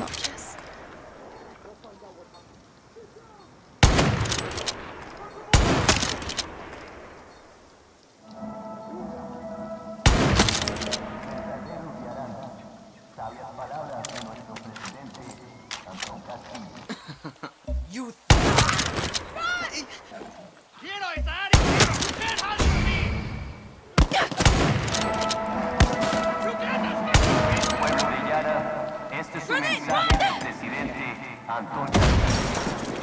noches. You ¡Quiero estar y quiero algo de mí! Pueblo de Yara, este es un mensaje del presidente Antonio.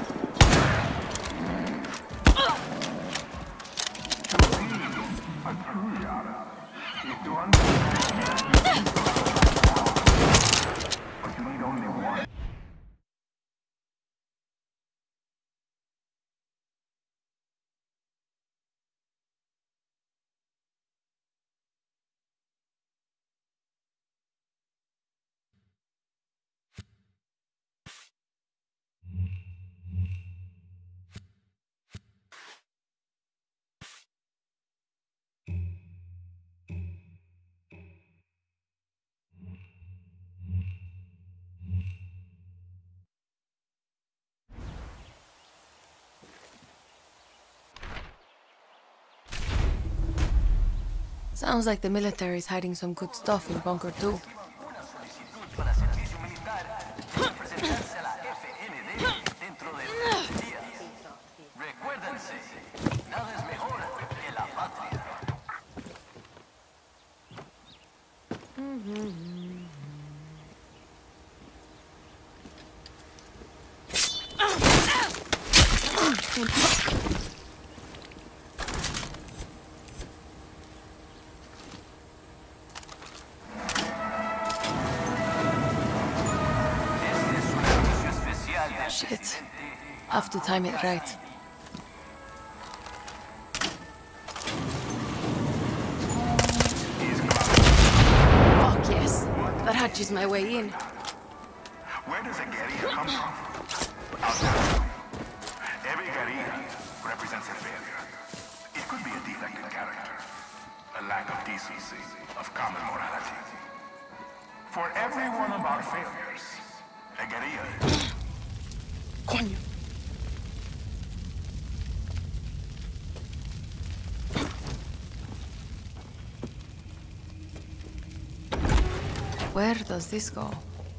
Sounds like the military's hiding some good stuff in Bunker 2. Para servicio militar, debe presentarse a la FND dentro de 3 días. Recuérdense, nada es mejor que la patria. Este es un anuncio especial del Shit. presidente. Have to time it right. Fuck yes. That hatches my way in. Where does a guerrilla come from? I'll tell you. Every guerrilla represents a failure. It could be a defect in character, a lack of decency, of common morality. For every one of our failures, a guerrilla. Coño. Where does this go?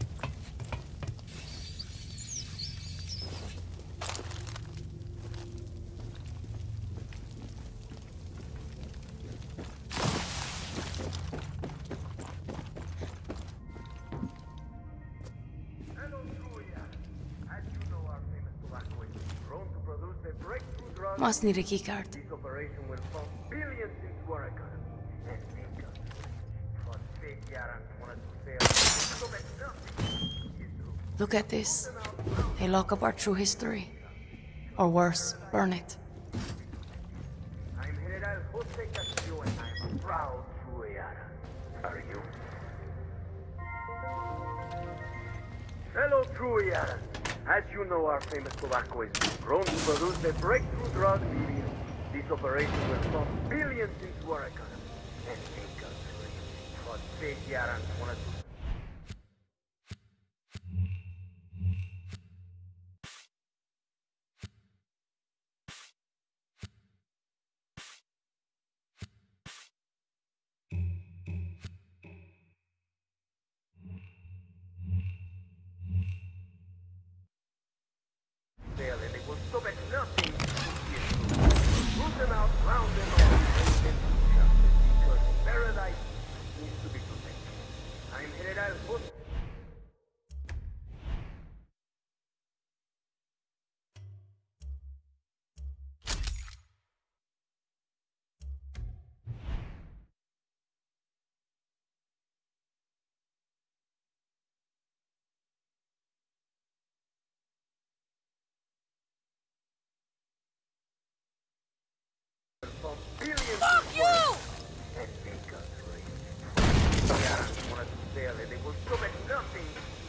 Hello, Truya. As you know, our famous tobacco is prone to produce a breakthrough drug. Must need a keycard. This operation will pump billions into our economy. And think of it. But fake Yaran wanted to sell so that nothing is true. Look at this. They lock up our true history. Or worse, burn it. I'm General Jose Castillo and I'm a proud Truyaran. Are you? Hello, Truyaran. As you know, our famous tobacco is prone to produce a breakthrough drug. This operation will pump billions into our economy. And think of it. But fake Yaran wanted to fail and they will stop at nothing to see it through. Root them out, round them up, and then justice, because paradise needs to be protected. I'm General Jose. Fuck you! And think of it. Yeah, wanted to fail and they will stop at nothing